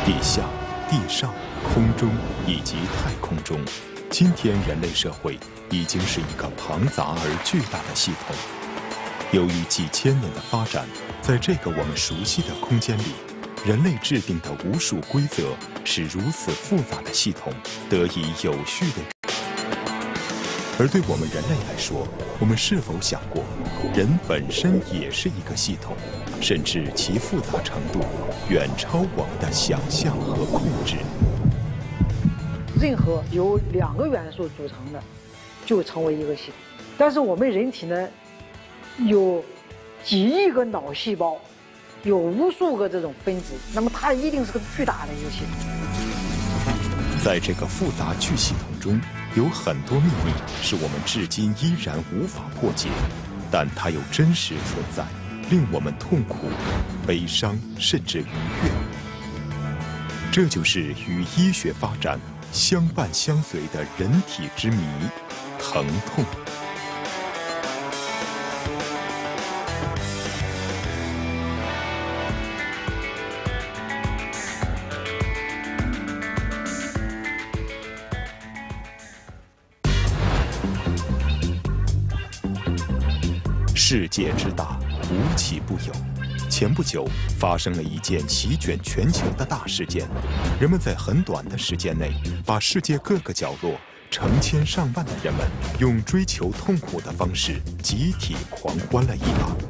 地下、地上、空中以及太空中，今天人类社会已经是一个庞杂而巨大的系统。由于几千年的发展，在这个我们熟悉的空间里，人类制定的无数规则，使如此复杂的系统得以有序的。而对我们人类来说，我们是否想过，人本身也是一个系统，甚至其复杂程度远超我们的想象和控制？ 任何由2个元素组成的，就成为一个系统。但是我们人体呢，有几亿个脑细胞，有无数个这种分子，那么它一定是个巨大的一个系统。 在这个复杂巨系统中，有很多秘密是我们至今依然无法破解，但它又真实存在，令我们痛苦、悲伤，甚至愉悦。这就是与医学发展相伴相随的人体之谜——疼痛。世界之大，无奇不有。前不久发生了一件席卷全球的大事件，人们在很短的时间内，把世界各个角落成千上万的人们用追求痛苦的方式集体狂欢了一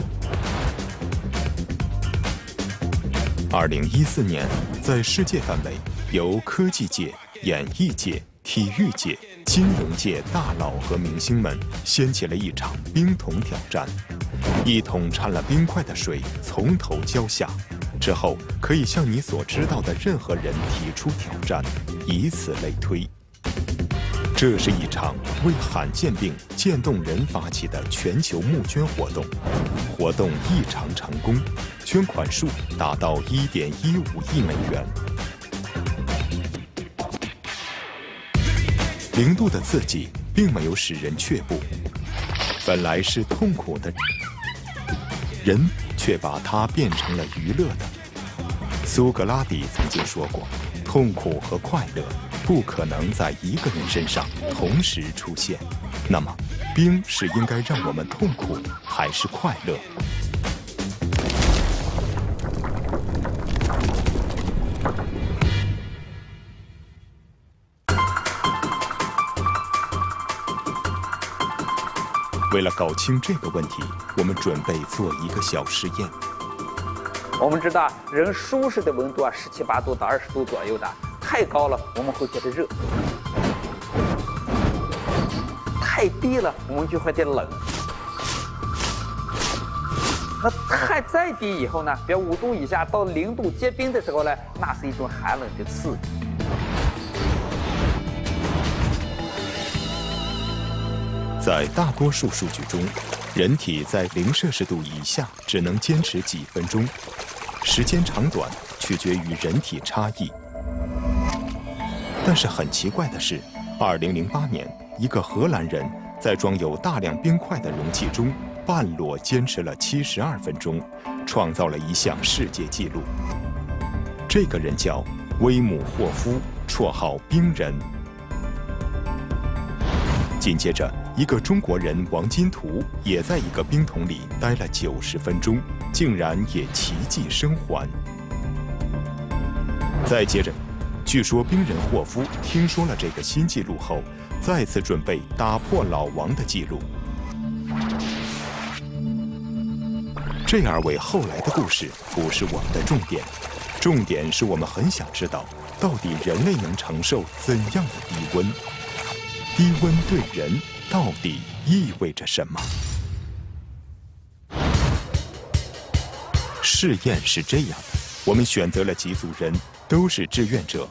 把。2014年，在世界范围，由科技界、演艺界、体育界、金融界大佬和明星们掀起了一场冰桶挑战。一桶掺了冰块的水从头浇下，之后可以向你所知道的任何人提出挑战，以此类推。这是一场为罕见病渐冻人发起的全球募捐活动，活动异常成功，捐款数达到1.15亿美元。0度的刺激并没有使人却步，本来是痛苦的人却把它变成了娱乐的。苏格拉底曾经说过，痛苦和快乐不可能在一个人身上同时出现。那么，冰是应该让我们痛苦，还是快乐？为了搞清这个问题，我们准备做一个小实验。 我们知道，人舒适的温度17、8度到20度左右的，太高了我们会觉得热，太低了我们就会觉得冷。那太再低以后呢，比如5度以下到0度结冰的时候呢，那是一种寒冷的刺激。 在大多数数据中，人体在0摄氏度以下只能坚持几分钟，时间长短取决于人体差异。但是很奇怪的是，2008年，一个荷兰人在装有大量冰块的容器中半裸坚持了72分钟，创造了一项世界纪录。这个人叫威姆霍夫，绰号冰人。紧接着，一个中国人王金图也在一个冰桶里待了90分钟，竟然也奇迹生还。再接着，据说冰人霍夫听说了这个新纪录后，再次准备打破老王的纪录。这2位后来的故事不是我们的重点，重点是我们很想知道，到底人类能承受怎样的低温？低温对人到底意味着什么？试验是这样的，我们选择了几组人，都是志愿者。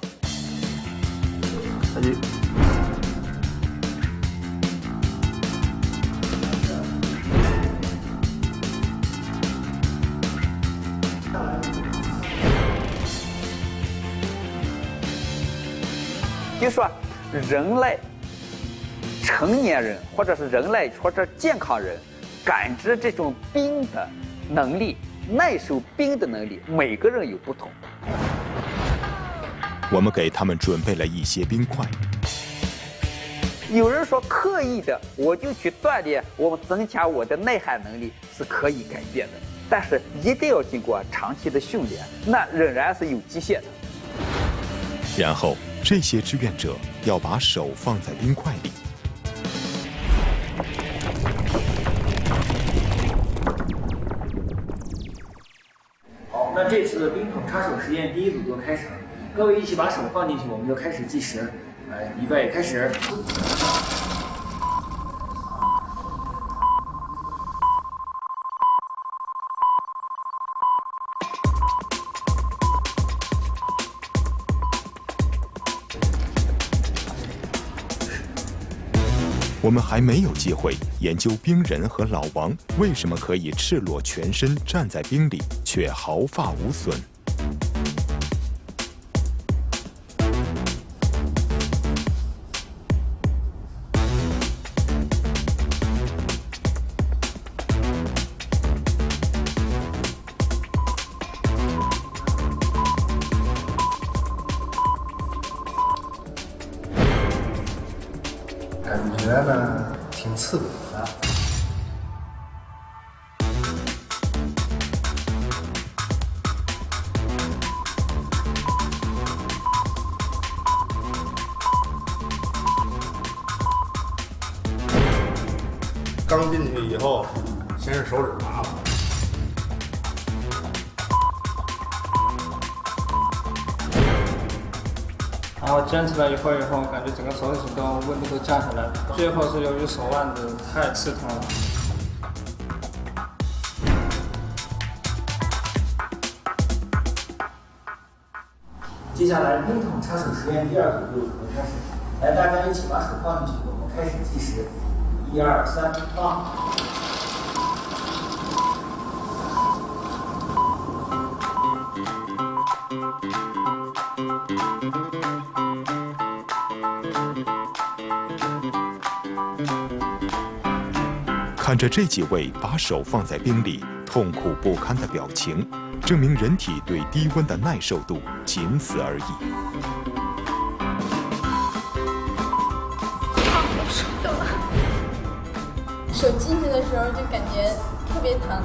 就说人类成年人或者是人类或者健康人感知这种冰的能力、耐受冰的能力，每个人有不同。 我们给他们准备了一些冰块。 有人说刻意的我就去锻炼，我增加我的耐寒能力是可以改变的，但是一定要经过长期的训练，那仍然是有极限的。 然后这些志愿者要把手放在冰块里。 好，那这次的冰桶插手实验第一组就开始了，各位一起把手放进去，我们就开始计时。来，预备，开始。 我们还没有机会研究冰人和老王为什么可以赤裸全身站在冰里，却毫发无损。 感觉呢挺刺骨的。刚进去以后，先是手指麻了。 然后坚持了一会儿以后，感觉整个手指都温度都降下来了。最后是由于手腕子太刺痛了。接下来冰桶插手实验第二组就准备开始，来，大家一起把手放进去，我们开始计时，1、2、3，放。 看着这几位把手放在冰里痛苦不堪的表情，证明人体对低温的耐受度仅此而已。 我手抖了，手进去的时候就感觉特别疼。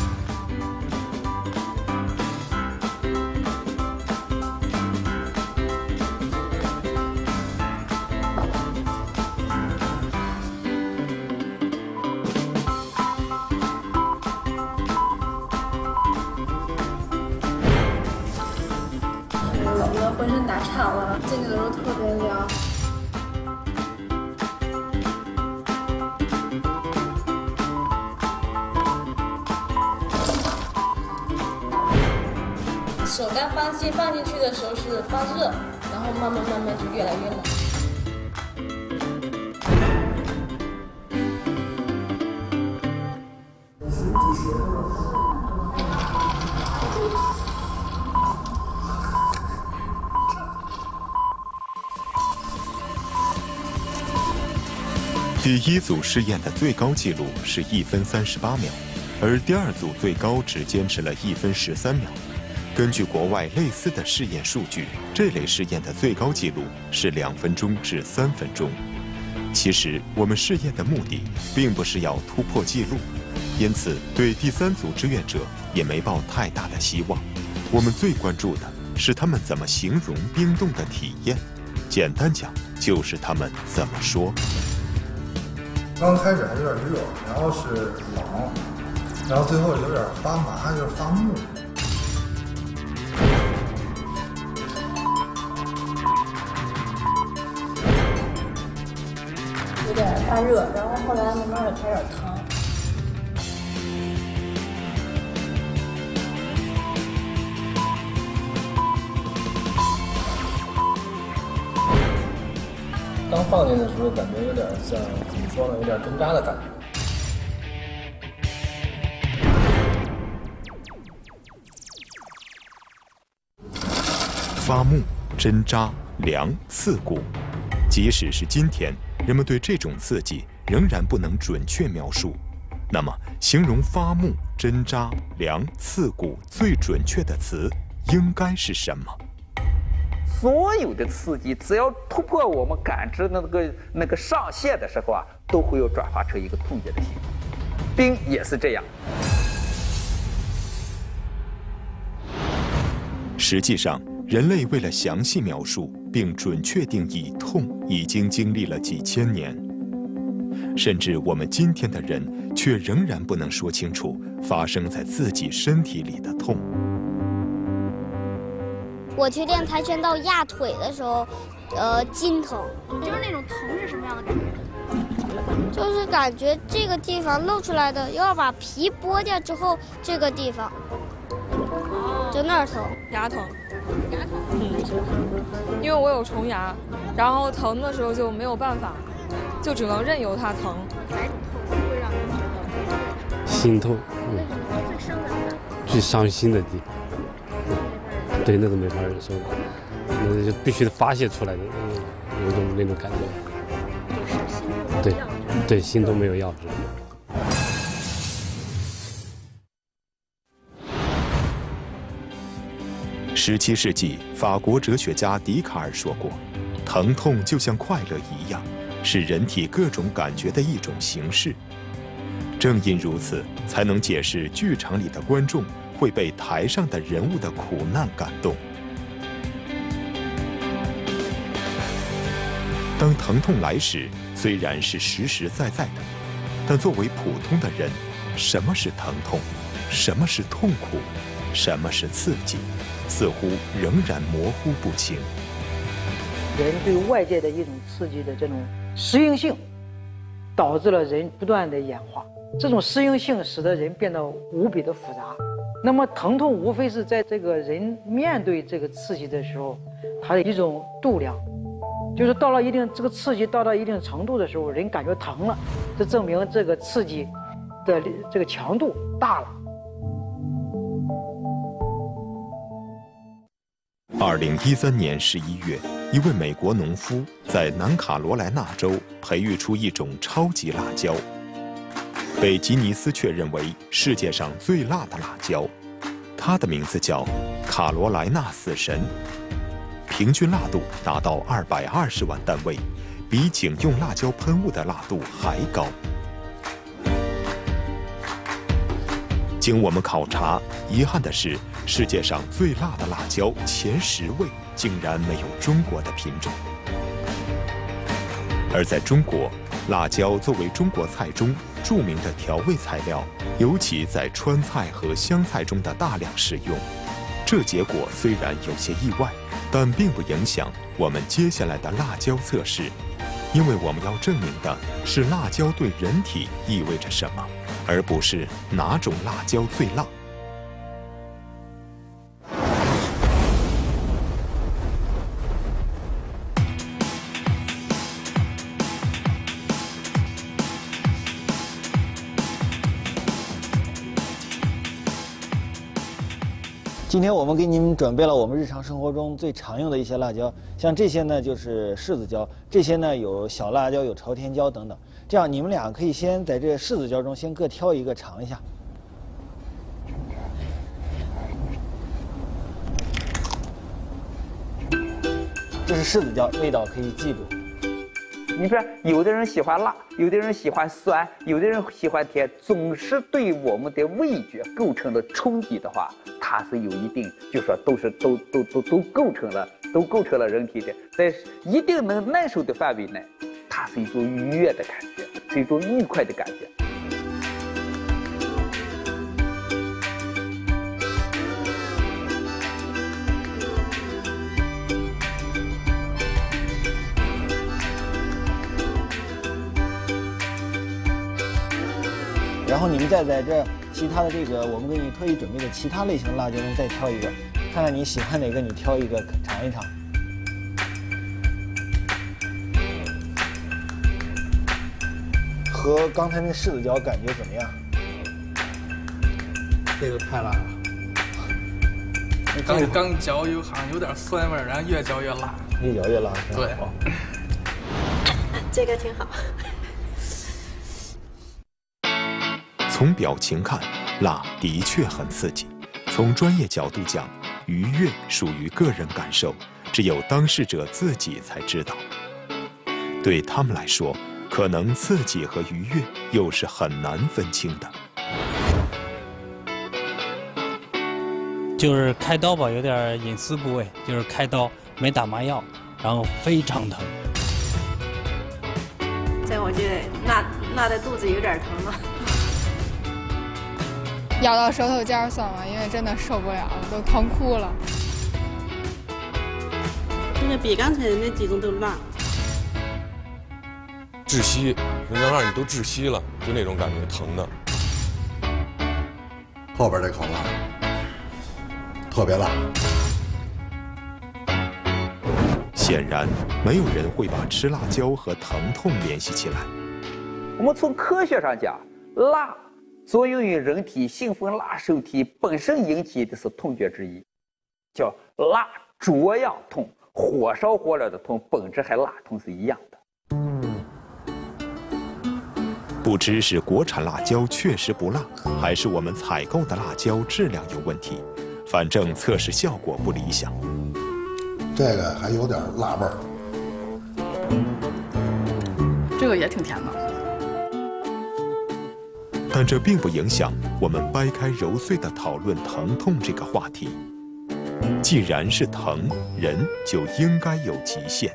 我觉得浑身打颤了，进去的时候特别凉。手刚放进去的时候是发热，然后慢慢就越来越冷。 第一组试验的最高纪录是1分38秒，而第二组最高只坚持了1分13秒。根据国外类似的试验数据，这类试验的最高纪录是2分钟至3分钟。其实我们试验的目的并不是要突破纪录，因此对第三组志愿者也没抱太大的希望。我们最关注的是他们怎么形容冰冻的体验，简单讲就是他们怎么说。 刚开始还有点热，然后是冷，然后最后有点发麻，有点发木。 有点发热，然后后来慢慢的开始疼。 刚放进的时候，感觉有点像怎么说呢，有点针扎的感觉。 发木、针扎、凉、刺骨，即使是今天，人们对这种刺激仍然不能准确描述。那么，形容发木、针扎、凉、刺骨最准确的词应该是什么？ 所有的刺激，只要突破我们感知的那个上限的时候啊，都会有转化成一个痛觉的信号。冰也是这样。 实际上，人类为了详细描述并准确定义痛，已经经历了几千年。甚至我们今天的人，却仍然不能说清楚发生在自己身体里的痛。 我去练跆拳道压腿的时候，筋疼。 就是那种疼是什么样的感觉？ 就是感觉这个地方露出来的，要把皮剥掉之后，这个地方就那儿疼， 牙疼。牙疼？因为我有虫牙，然后疼的时候就没有办法，就只能任由它疼。 哪种痛会让你觉得心痛？ 最伤感的？ 最伤心的地方。对，那都没法忍受的，那就必须得发泄出来的，有种那种感觉。对，对，心都没有药治。 17世纪，法国哲学家笛卡尔说过：“疼痛就像快乐一样，是人体各种感觉的一种形式。”正因如此，才能解释剧场里的观众会被台上的人物的苦难感动。当疼痛来时，虽然是实实在在的，但作为普通的人，什么是疼痛？什么是痛苦？什么是刺激？似乎仍然模糊不清。 人对外界的一种刺激的这种适应性，导致了人不断的演化。这种适应性使得人变得无比的复杂。那么疼痛无非是在这个人面对这个刺激的时候，它的一种度量，就是到了这个刺激到了一定程度的时候，人感觉疼了，这证明这个刺激的这个强度大了。 2013年11月，一位美国农夫在南卡罗来纳州培育出一种超级辣椒，被吉尼斯确认为世界上最辣的辣椒。它的名字叫卡罗来纳死神，平均辣度达到220万单位，比警用辣椒喷雾的辣度还高。经我们考察，遗憾的是，世界上最辣的辣椒前10位竟然没有中国的品种。而在中国，辣椒作为中国菜中著名的调味材料，尤其在川菜和湘菜中的大量使用。这结果虽然有些意外，但并不影响我们接下来的辣椒测试，因为我们要证明的是辣椒对人体意味着什么，而不是哪种辣椒最辣。 今天我们给你们准备了我们日常生活中最常用的一些辣椒，像这些呢就是柿子椒，这些呢有小辣椒、有朝天椒等等。这样你们俩可以先在这柿子椒中先各挑一个尝一下。这是柿子椒，味道可以记住。 你比如有的人喜欢辣，有的人喜欢酸，有的人喜欢甜，总是对我们的味觉构成了冲击的话，它是有一定，就说都构成了人体的，在一定能耐受的范围内，它是一种愉悦的感觉，是一种愉快的感觉。 然后你们再在这其他的这个我们给你特意准备的其他类型辣椒中再挑一个，看看你喜欢哪个，你挑一个尝一尝。和刚才那柿子椒感觉怎么样？ 这个太辣了。刚嚼好像有点酸味，然后越嚼越辣。 越嚼越辣。 对。 这个挺好。 从表情看，辣的确很刺激。从专业角度讲，愉悦属于个人感受， 只有当事者自己才知道。对他们来说，可能刺激和愉悦又是很难分清的。 就是开刀吧，有点隐私部位，就是开刀没打麻药，然后非常疼。 这我觉得那的肚子有点疼了。 咬到舌头尖算了，因为真的受不了了，都疼哭了。 现在比刚才那几种都辣。 窒息，人到那儿你都窒息了，就那种感觉，疼的。 后边这口辣，特别辣。 显然，没有人会把吃辣椒和疼痛联系起来。 我们从科学上讲，辣作用于人体兴奋辣受体本身引起的是痛觉之一，叫辣灼样痛，火烧火燎的痛，本质和辣痛是一样的。 不知是国产辣椒确实不辣，还是我们采购的辣椒质量有问题，反正测试效果不理想。 这个还有点辣味儿， 这个也挺甜的。 但这并不影响我们掰开揉碎地讨论疼痛这个话题。既然是疼，人就应该有极限。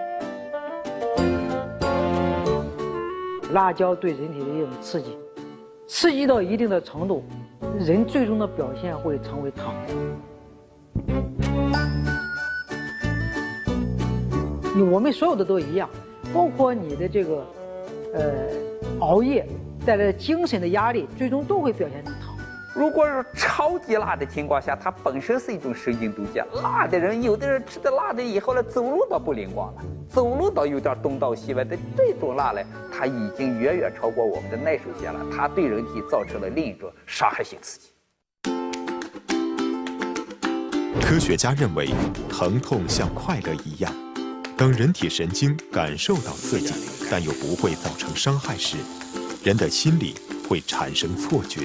辣椒对人体的一种刺激，刺激到一定的程度，人最终的表现会成为疼。我们所有的都一样，包括你的这个熬夜带来的精神的压力，最终都会表现成疼。 如果是超级辣的情况下，它本身是一种神经毒剂。辣的人，有的人吃的辣的以后呢，走路倒不灵光了，走路倒有点东倒西歪的。这种辣呢，它已经远远超过我们的耐受线了，它对人体造成了另一种伤害性刺激。 科学家认为，疼痛像快乐一样，当人体神经感受到刺激，但又不会造成伤害时，人的心理会产生错觉。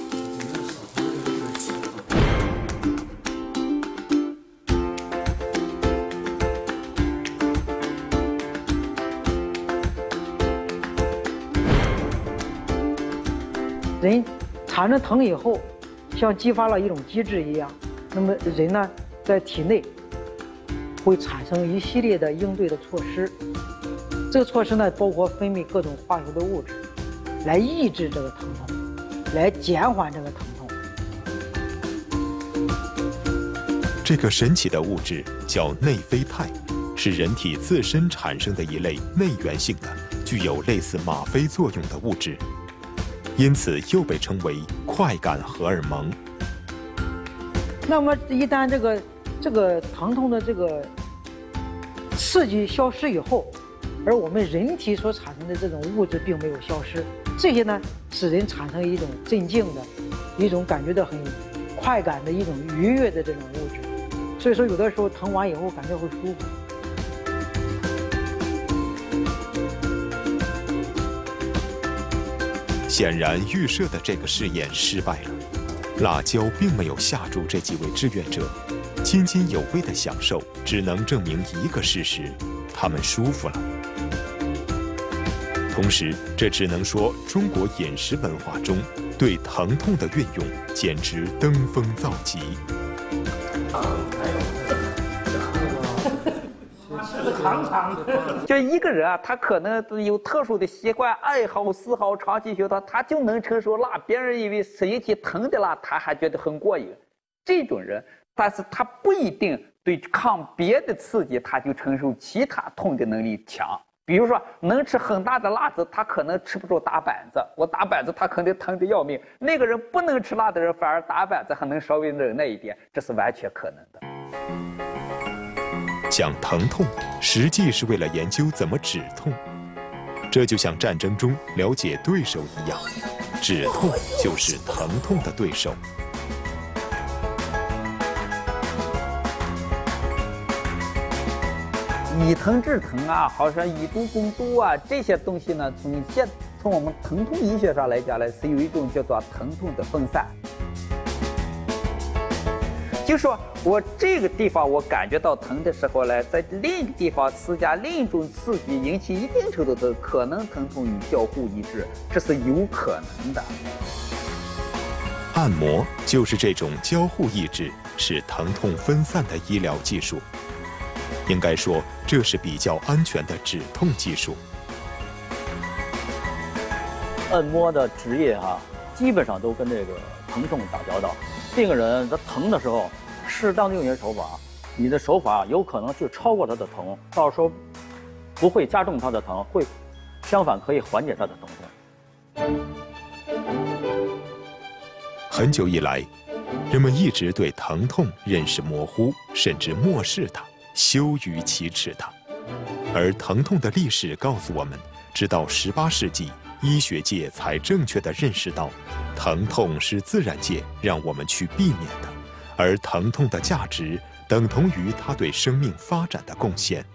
人产生疼以后，像激发了一种机制一样，那么人呢，在体内会产生一系列的应对的措施。这个措施呢，包括分泌各种化学的物质，来抑制这个疼痛，来减缓这个疼痛。 这个神奇的物质叫内啡肽，是人体自身产生的一类内源性的、具有类似吗啡作用的物质。因此又被称为快感荷尔蒙。 那么一旦这个疼痛的这个刺激消失以后，而我们人体所产生的这种物质并没有消失，这些呢使人产生一种镇静的、一种感觉到很快感的一种愉悦的这种物质。所以说有的时候疼完以后感觉会舒服。 显然，预设的这个试验失败了。辣椒并没有吓住这几位志愿者，津津有味的享受，只能证明一个事实：他们舒服了。同时，这只能说中国饮食文化中对疼痛的运用简直登峰造极。 就一个人啊，他可能有特殊的习惯、爱好、嗜好，长期学他就能承受辣。别人以为身体疼的辣，他还觉得很过瘾。这种人，但是他不一定对抗别的刺激，他就承受其他痛的能力强。比如说，能吃很大的辣子，他可能吃不住打板子。我打板子，他肯定疼得要命。那个人不能吃辣的人，反而打板子还能稍微忍耐一点，这是完全可能的。 讲疼痛，实际是为了研究怎么止痛。这就像战争中了解对手一样，止痛就是疼痛的对手。 以疼治疼啊，好像以毒攻毒啊，这些东西呢，从我们疼痛医学上来讲呢，是有一种叫做疼痛的分散。 就说我这个地方我感觉到疼的时候呢，在另一个地方施加另一种刺激，引起一定程度的可能疼痛与交互一致，这是有可能的。 按摩就是这种交互抑制、使疼痛分散的医疗技术。应该说，这是比较安全的止痛技术。 按摩的职业基本上都跟这个疼痛打交道。病人他疼的时候，适当的用一些手法，你的手法有可能就超过他的疼，到时候不会加重他的疼，会相反可以缓解他的疼痛。 很久以来，人们一直对疼痛认识模糊，甚至漠视它，羞于启齿它。而疼痛的历史告诉我们，直到18世纪，医学界才正确地认识到，疼痛是自然界让我们去避免的，而疼痛的价值等同于它对生命发展的贡献。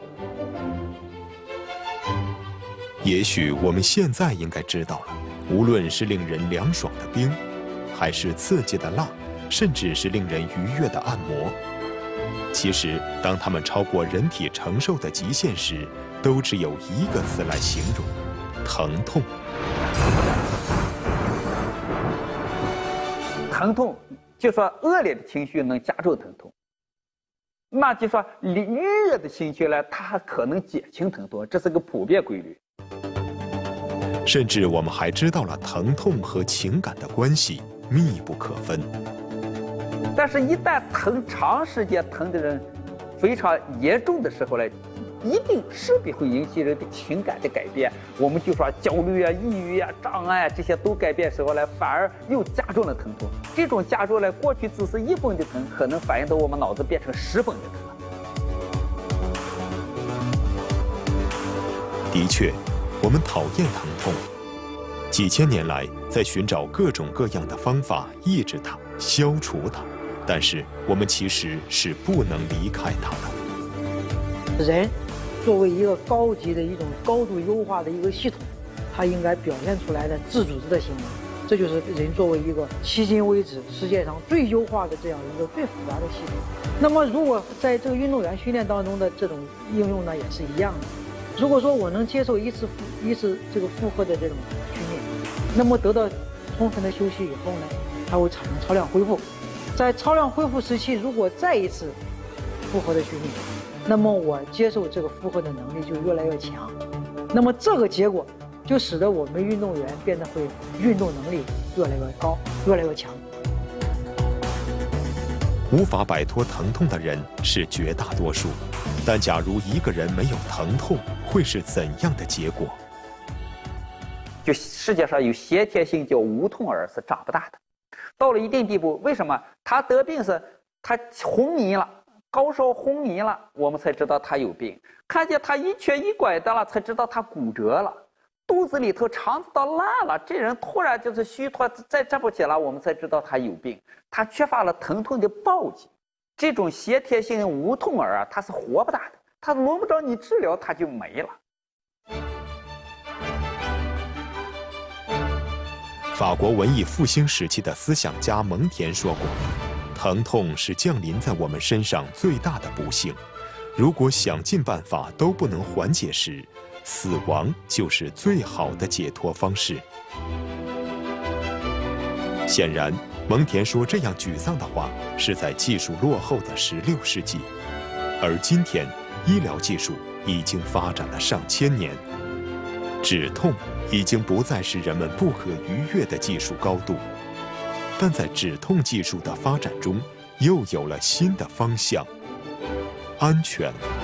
也许我们现在应该知道了，无论是令人凉爽的冰，还是刺激的辣，甚至是令人愉悦的按摩，其实当它们超过人体承受的极限时，都只有一个词来形容：疼痛。 疼痛，就说恶劣的情绪能加重疼痛，那就说愉悦的情绪呢，它还可能减轻疼痛，这是个普遍规律。 甚至我们还知道了疼痛和情感的关系密不可分。 但是，一旦长时间疼的人非常严重的时候呢，一定势必会引起人的情感的改变。我们就说焦虑啊、抑郁啊、障碍啊这些都改变的时候呢，反而又加重了疼痛。这种加重呢，过去只是1分的疼，可能反映到我们脑子变成10分的疼了。 的确，我们讨厌疼痛，几千年来在寻找各种各样的方法抑制它、消除它，但是我们其实是不能离开它的。 人作为一个高级的一种高度优化的一个系统，它应该表现出来的自组织的行为，这就是人作为一个迄今为止世界上最优化的这样一个最复杂的系统。那么，如果在这个运动员训练当中的这种应用呢，也是一样的。如果说我能接受一次这个负荷的这种训练，那么得到充分的休息以后呢，它会产生超量恢复。在超量恢复时期，如果再一次负荷的训练，那么我接受这个负荷的能力就越来越强。那么这个结果就使得我们运动员变得会运动能力越来越高，越来越强。 无法摆脱疼痛的人是绝大多数，但假如一个人没有疼痛，会是怎样的结果？ 就世界上有先天性叫无痛儿是长不大的，到了一定地步，为什么他得病是他昏迷了，高烧昏迷了，我们才知道他有病；看见他一瘸一拐的了，才知道他骨折了；肚子里头肠子都烂了，这人突然就是虚脱，再站不起来，我们才知道他有病。他缺乏了疼痛的报警。这种先天性无痛儿啊，他是活不大的，他轮不着你治疗，他就没了。 法国文艺复兴时期的思想家蒙田说过，疼痛是降临在我们身上最大的不幸，如果想尽办法都不能缓解时，死亡就是最好的解脱方式。显然，蒙田说这样沮丧的话是在技术落后的16世纪，而今天医疗技术已经发展了上千年，止痛已经不再是人们不可逾越的技术高度，但在止痛技术的发展中，又有了新的方向：安全